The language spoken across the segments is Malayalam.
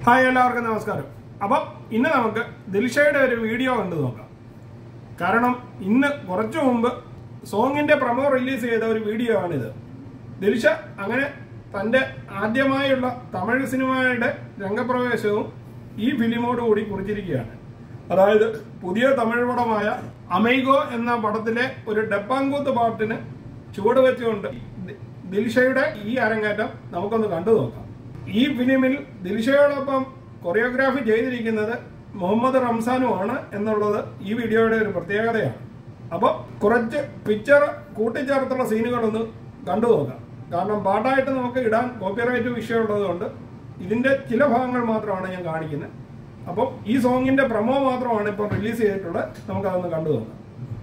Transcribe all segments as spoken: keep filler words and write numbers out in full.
ഹായ് എല്ലാവർക്കും നമസ്കാരം. അപ്പം ഇന്ന് നമുക്ക് ദിൽഷയുടെ ഒരു വീഡിയോ കണ്ടു നോക്കാം. കാരണം ഇന്ന് കുറച്ചു മുമ്പ് സോങ്ങിന്റെ പ്രമോ റിലീസ് ചെയ്ത ഒരു വീഡിയോ ആണിത്. ദിൽഷ അങ്ങനെ തന്റെ ആദ്യമായുള്ള തമിഴ് സിനിമയുടെ രംഗപ്രവേശവും ഈ ഫിലിമോട് കൂടി കുറിച്ചിരിക്കുകയാണ്. അതായത് പുതിയ തമിഴ് പടമായ അമൈഗോ എന്ന പടത്തിലെ ഒരു ഡപ്പാങ്കൂത്ത് പാട്ടിന് ചുവട് വെച്ചുകൊണ്ട് ദിൽഷയുടെ ഈ അരങ്ങേറ്റം നമുക്കൊന്ന് കണ്ടു നോക്കാം. ഈ ഫിലിമിൽ ദിൽഷയോടൊപ്പം കൊറിയോഗ്രാഫി ചെയ്തിരിക്കുന്നത് മുഹമ്മദ് റംസാനുമാണ് എന്നുള്ളത് ഈ വീഡിയോയുടെ ഒരു പ്രത്യേകതയാണ്. അപ്പോൾ കുറച്ച് പിക്ചർ കൂട്ടിച്ചേർത്തുള്ള സീനുകളൊന്ന് കണ്ടു നോക്കാം. കാരണം പാട്ടായിട്ട് നമുക്ക് ഇടാൻ കോപ്പിറൈറ്റ് വിഷയമുള്ളത് കൊണ്ട് ഇതിന്റെ ചില ഭാഗങ്ങൾ മാത്രമാണ് ഞാൻ കാണിക്കുന്നത്. അപ്പം ഈ സോങ്ങിന്റെ പ്രമോ മാത്രമാണ് ഇപ്പോൾ റിലീസ് ചെയ്തിട്ടുള്ളത്. നമുക്കതൊന്ന് കണ്ടു നോക്കാം.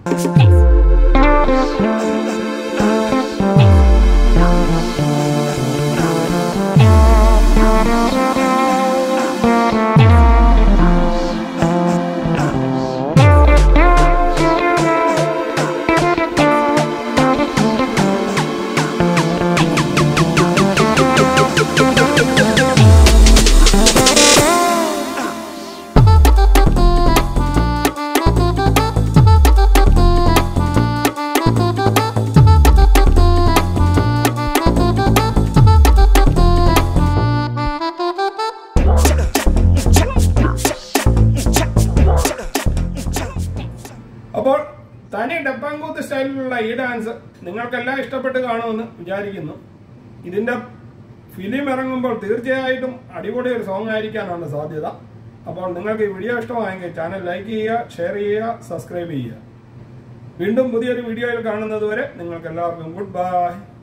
അപ്പോൾ തനി ഡപ്പാങ്കൂത്ത് സ്റ്റൈലിലുള്ള ഈ ഡാൻസ് നിങ്ങൾക്കെല്ലാം ഇഷ്ടപ്പെട്ട് കാണുമെന്ന് വിചാരിക്കുന്നു. ഇതിന്റെ ഫിലിം ഇറങ്ങുമ്പോൾ തീർച്ചയായിട്ടും അടിപൊളി ഒരു സോങ് ആയിരിക്കാനാണ് സാധ്യത. അപ്പോൾ നിങ്ങൾക്ക് ഈ വീഡിയോ ഇഷ്ടമായെങ്കിൽ ചാനൽ ലൈക്ക് ചെയ്യുക, ഷെയർ ചെയ്യുക, സബ്സ്ക്രൈബ് ചെയ്യുക. വീണ്ടും പുതിയൊരു വീഡിയോയിൽ കാണുന്നത് വരെ നിങ്ങൾക്ക് എല്ലാവർക്കും ഗുഡ് ബൈ.